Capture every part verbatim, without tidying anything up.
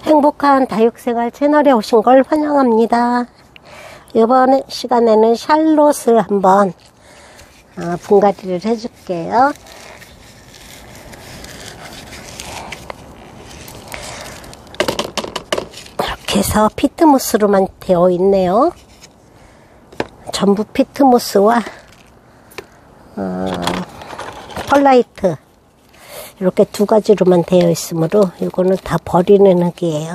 행복한 다육생활 채널에 오신 걸 환영합니다. 이번 시간에는 샬롯을 한번 어, 분갈이를 해줄게요. 이렇게 해서 피트모스로만 되어 있네요. 전부 피트모스와 어, 펄라이트 이렇게 두 가지로만 되어 있으므로 이거는 다 버리는 흙이에요.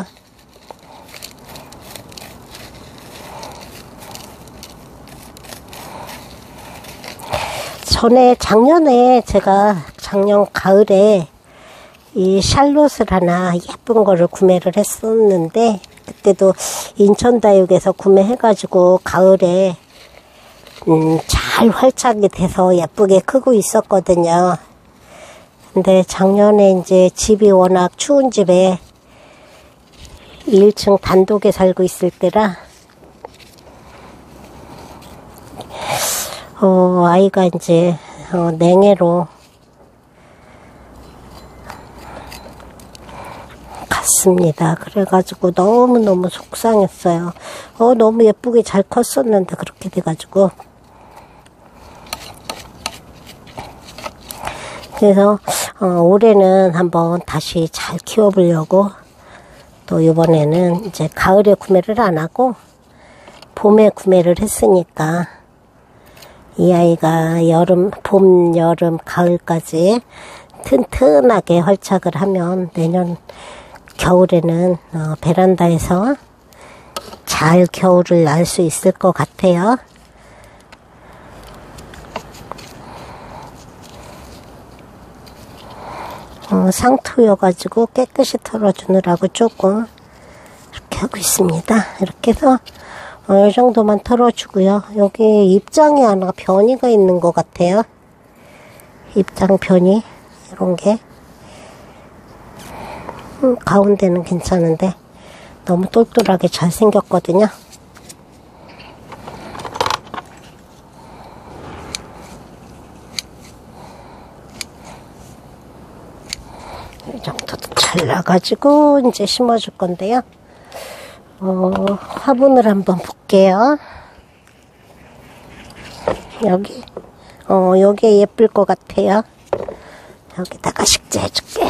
전에 작년에 제가 작년 가을에 이 샬롯을 하나 예쁜 거를 구매를 했었는데 그때도 인천다육에서 구매해가지고 가을에 음, 잘 활착이 돼서 예쁘게 크고 있었거든요. 근데 작년에 이제 집이 워낙 추운 집에 일 층 단독에 살고 있을 때라 어, 아이가 이제 어, 냉해로 갔습니다. 그래가지고 너무너무 속상했어요. 어, 너무 예쁘게 잘 컸었는데 그렇게 돼가지고. 그래서 어, 올해는 한번 다시 잘 키워보려고 또 이번에는 이제 가을에 구매를 안 하고 봄에 구매를 했으니까 이 아이가 여름, 봄, 여름, 가을까지 튼튼하게 활착을 하면 내년 겨울에는 어, 베란다에서 잘 겨울을 날 수 있을 것 같아요. 어, 상토여가지고 깨끗이 털어주느라고 조금 이렇게 하고 있습니다. 이렇게 해서 어, 이 정도만 털어주고요. 여기 입장이 하나 변이가 있는 것 같아요. 입장 변이 이런 게 음, 가운데는 괜찮은데 너무 똘똘하게 잘 생겼거든요. 이 정도도 잘라가지고 이제 심어줄 건데요. 어, 화분을 한번 볼게요. 여기, 어, 여기에 예쁠 것 같아요. 여기다가 식재 해줄게요.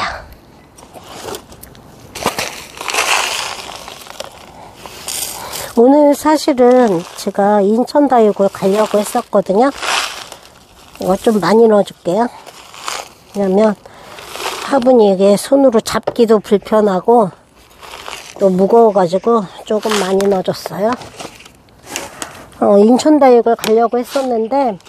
오늘 사실은 제가 인천다육을 가려고 했었거든요. 이거 좀 많이 넣어줄게요. 왜냐면 화분이 이게 손으로 잡기도 불편하고 또 무거워가지고 조금 많이 넣어줬어요. 어, 인천다육을 가려고 했었는데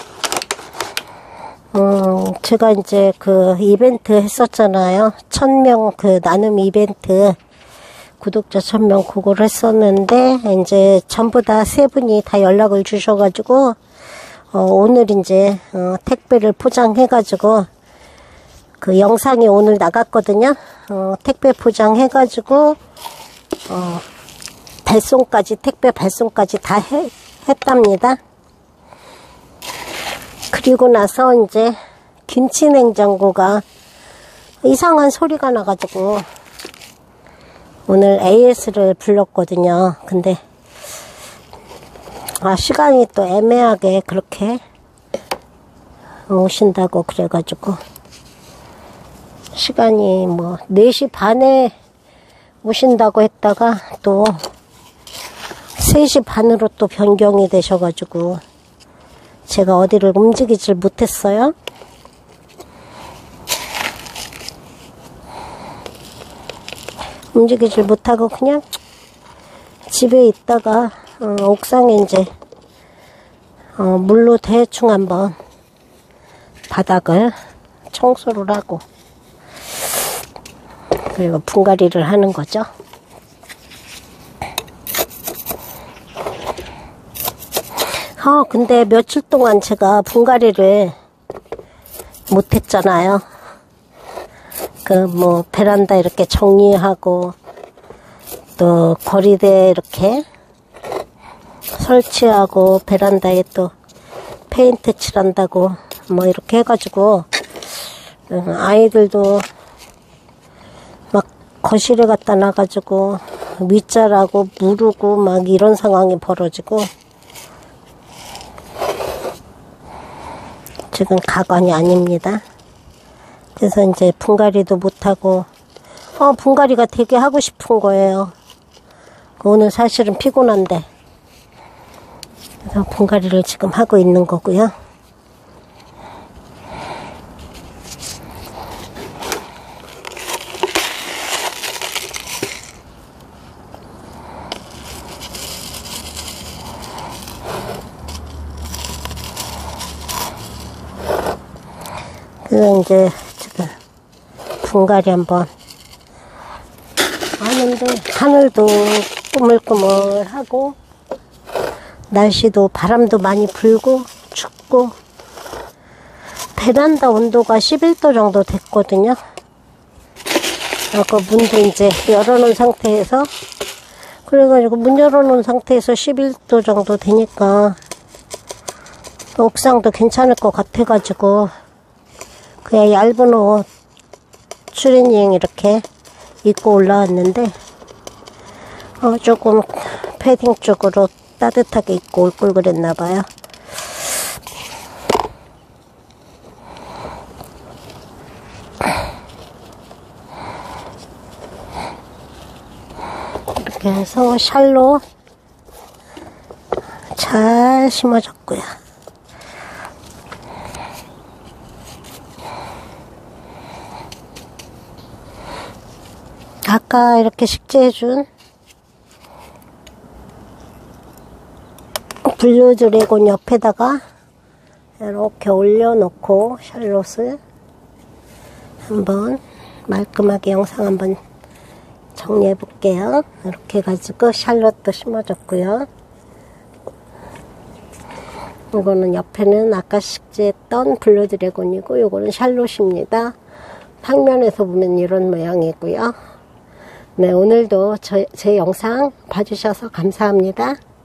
음, 제가 이제 그 이벤트 했었잖아요. 천 명 그 나눔 이벤트 구독자 천 명 그걸 했었는데 이제 전부 다 세 분이 다 연락을 주셔가지고 어, 오늘 이제 어, 택배를 포장해가지고 그 영상이 오늘 나갔거든요. 어, 택배 포장해가지고 어, 발송까지 택배 발송까지 다 해, 했답니다. 그리고 나서 이제 김치냉장고가 이상한 소리가 나가지고 오늘 에이에스를 불렀거든요. 근데 아 시간이 또 애매하게 그렇게 오신다고 그래가지고 시간이 뭐 네 시 반에 오신다고 했다가 또 세 시 반으로 또 변경이 되셔가지고 제가 어디를 움직이질 못했어요. 움직이질 못하고 그냥 집에 있다가 어, 옥상에 이제 어, 물로 대충 한번 바닥을 청소를 하고 그리고 분갈이를 하는 거죠. 어, 근데 며칠 동안 제가 분갈이를 못했잖아요. 그, 뭐, 베란다 이렇게 정리하고, 또, 거리대 이렇게 설치하고, 베란다에 또 페인트 칠한다고, 뭐, 이렇게 해가지고, 아이들도 막 거실에 갖다 놔가지고 윗자라고 무르고 막 이런 상황이 벌어지고 지금 가관이 아닙니다. 그래서 이제 분갈이도 못하고 어 분갈이가 되게 하고 싶은 거예요. 오늘 사실은 피곤한데 그래서 분갈이를 지금 하고 있는 거고요. 그래서 이제 지금 분갈이 한번 하는데 하늘도 꾸물꾸물하고 날씨도 바람도 많이 불고 춥고 베란다 온도가 십일 도 정도 됐거든요. 아까 문도 이제 열어놓은 상태에서 그래가지고 문 열어놓은 상태에서 십일 도 정도 되니까 옥상도 괜찮을 것 같아가지고 그냥 얇은 옷 추리닝 이렇게 입고 올라왔는데 어 조금 패딩 쪽으로 따뜻하게 입고 올 걸 그랬나봐요. 이렇게 해서 샬롯 잘 심어줬고요. 아까 이렇게 식재해준 블루 드래곤 옆에다가 이렇게 올려놓고 샬롯을 한번 말끔하게 영상 한번 정리해 볼게요. 이렇게 해가지고 샬롯도 심어줬고요. 이거는 옆에는 아까 식재했던 블루 드래곤이고 요거는 샬롯입니다. 평면에서 보면 이런 모양이고요. 네, 오늘도 저, 제 영상 봐주셔서 감사합니다.